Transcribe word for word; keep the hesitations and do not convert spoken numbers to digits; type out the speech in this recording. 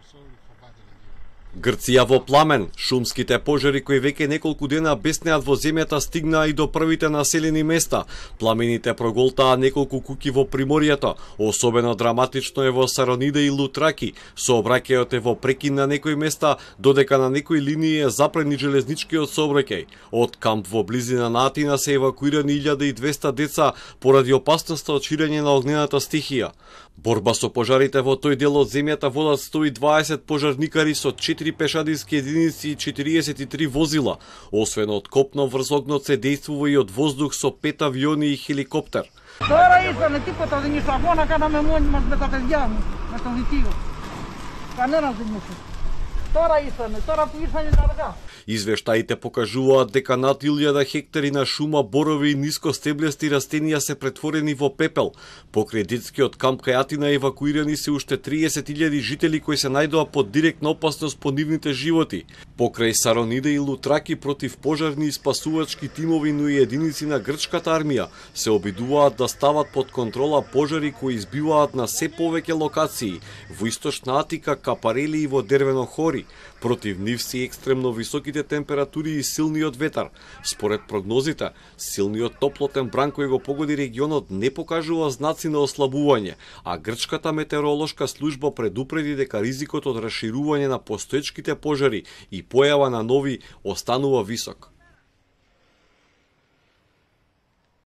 Грција во пламен, шумските пожари кои веќе неколку дена беснеат во земјата стигнаа и до првите населени места. Пламените проголтаа неколку куќи во Приморијето, особено драматично е во Сарониде и Лутраки. Сообраќајот е во прекин на некои места, додека на некои линии е запрен и железничкиот сообраќај. Од камп во близина на Атина се евакуирани илјада и двесте деца поради опасноста од ширење на огнената стихија. Борба со пожарите во тој дел од земјата водат сто и дваесет пожарникари со четири пешадински единици и четириесет и три возила. Освен од копно врз огнот се действува и од воздух со пет авиони и хеликоптер. Τώρα ήρθανε τίποτα, δεν ήρθε αγώνα, κάναμε μόνοι μας με τα παιδιά μου, με τον Βιτίο. Κανένας δεν ήρθε. Τώρα ήρθανε, τώρα που ήρθανε είναι αργά. Извештаите покажуваат дека над илјада хектари на шума, борови и нискостеблести растенија се претворени во пепел. Покрај детскиот камп кај Атина евакуирани се уште триесет илјади жители кои се најдоа под директна опасност по нивните животи. Покрај Сарониде и Лутраки против пожарни и спасувачки тимови, но и единици на грчката армија се обидуваат да стават под контрола пожари кои избиваат на се повеќе локации во источна Атика, Капарели и во Дервено Хори. Против нив се екстремно високите температури и силниот ветар. Според прогнозите, силниот топлотен бран кој го погоди регионот не покажува знаци на ослабување, а грчката метеоролошка служба предупреди дека ризикот од расширување на постоечките пожари и појава на нови останува висок.